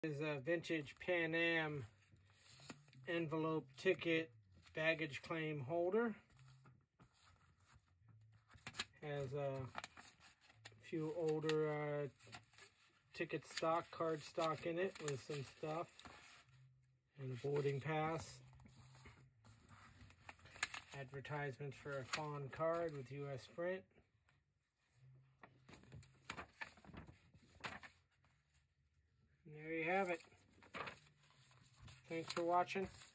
Is a vintage Pan Am envelope ticket baggage claim holder. Has a few older ticket stock, card stock in it with some stuff. And a boarding pass. Advertisements for a Fawn card with US Sprint. And there you have it. Thanks for watching.